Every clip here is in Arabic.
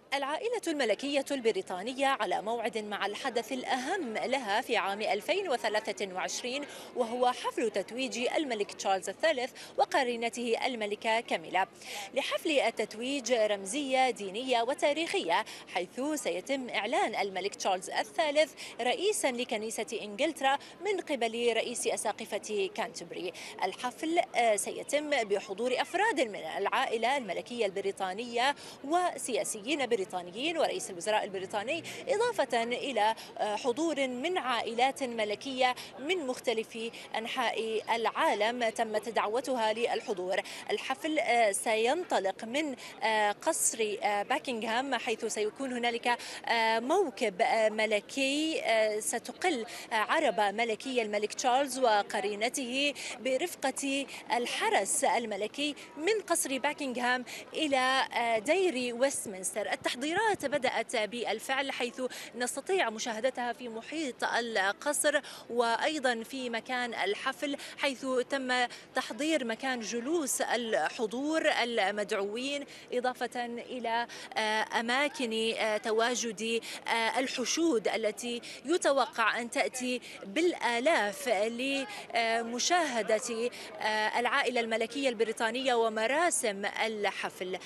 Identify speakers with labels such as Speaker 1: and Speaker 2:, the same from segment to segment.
Speaker 1: العائلة الملكية البريطانية على موعد مع الحدث الأهم لها في عام 2023، وهو حفل تتويج الملك تشارلز الثالث وقرينته الملكة كاميلا. لحفل التتويج رمزية دينية وتاريخية، حيث سيتم إعلان الملك تشارلز الثالث رئيسا لكنيسة إنجلترا من قبل رئيس أساقفة كانتبري. الحفل سيتم بحضور أفراد من العائلة الملكية البريطانية وسياسيين بريطانيين ورئيس الوزراء البريطاني، إضافة إلى حضور من عائلات ملكية من مختلف أنحاء العالم تمت دعوتها للحضور. الحفل سينطلق من قصر باكنغهام، حيث سيكون هنالك موكب ملكي ستقل عرب ملكي الملك تشارلز وقرينته برفقة الحرس الملكي من قصر باكنغهام إلى دير ويستمنستر. التحضيرات بدأت بالفعل، حيث نستطيع مشاهدتها في محيط القصر وأيضا في مكان الحفل، حيث تم تحضير مكان جلوس الحضور المدعوين، إضافة إلى أماكن تواجد الحشود التي يتوقع أن تأتي بالآلاف لمشاهدة العائلة الملكية البريطانية ومراسم الحفل.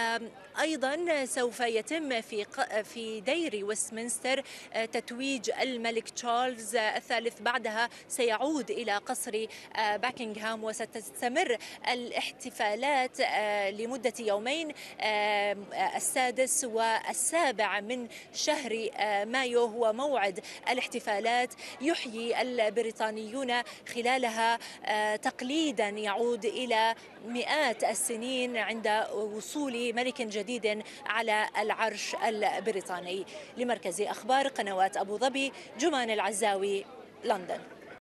Speaker 1: أيضا سوف يتم في دير ويستمنستر تتويج الملك تشارلز الثالث. بعدها سيعود إلى قصر باكنغهام، وستستمر الاحتفالات لمدة يومين، السادس والسابع من شهر مايو هو موعد الاحتفالات، يحيي البريطانيون خلالها تقليدا يعود إلى مئات السنين عند وصول ملك جديد على العرش البريطاني. لمركز أخبار قنوات أبو ظبي، جمان العزاوي، لندن.